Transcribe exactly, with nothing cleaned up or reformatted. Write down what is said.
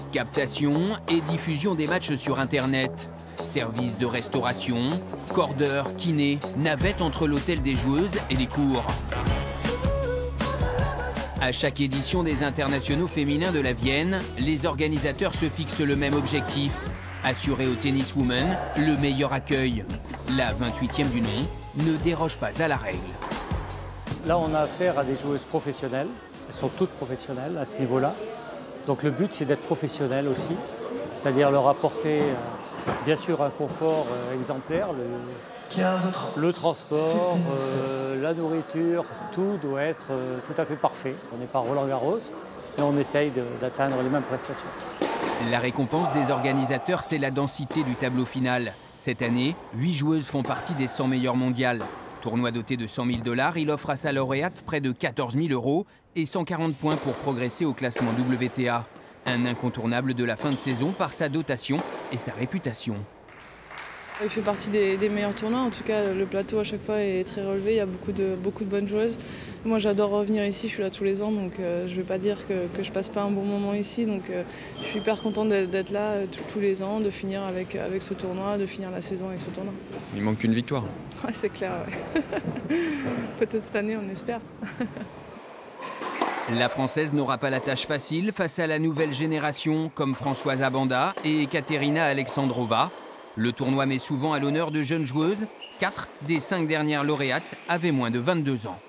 Captation et diffusion des matchs sur Internet. Service de restauration, cordeur, kiné, navette entre l'hôtel des joueuses et les cours. À chaque édition des internationaux féminins de la Vienne, les organisateurs se fixent le même objectif, assurer aux tenniswomen le meilleur accueil. La vingt-huitième du nom ne déroge pas à la règle. Là, on a affaire à des joueuses professionnelles. Elles sont toutes professionnelles à ce niveau-là. Donc le but, c'est d'être professionnel aussi, c'est-à-dire leur apporter, euh, bien sûr, un confort euh, exemplaire, le, le transport, euh, la nourriture, tout doit être euh, tout à fait parfait. On n'est pas Roland Garros, mais on essaye d'atteindre les mêmes prestations. La récompense des organisateurs, c'est la densité du tableau final. Cette année, huit joueuses font partie des cent meilleures mondiales. Tournoi doté de cent mille dollars, il offre à sa lauréate près de quatorze mille euros et cent quarante points pour progresser au classement W T A. Un incontournable de la fin de saison par sa dotation et sa réputation. Il fait partie des, des meilleurs tournois. En tout cas, le plateau à chaque fois est très relevé. Il y a beaucoup de, beaucoup de bonnes joueuses. Moi, j'adore revenir ici. Je suis là tous les ans, donc euh, je ne vais pas dire que, que je passe pas un bon moment ici. Donc, euh, je suis hyper contente d'être là euh, tous les ans, de finir avec, avec ce tournoi, de finir la saison avec ce tournoi. Il manque qu'une victoire. Ouais, c'est clair. Ouais. Peut-être cette année, on espère. La Française n'aura pas la tâche facile face à la nouvelle génération, comme Françoise Abanda et Katerina Alexandrova. Le tournoi met souvent à l'honneur de jeunes joueuses. Quatre des cinq dernières lauréates avaient moins de vingt-deux ans.